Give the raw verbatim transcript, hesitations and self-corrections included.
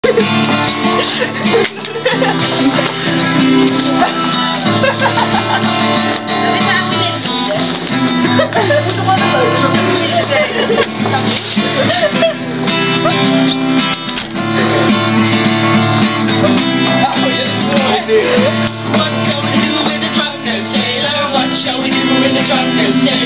What shall we do in the drunken sailor? What shall we do in the drunken sailor?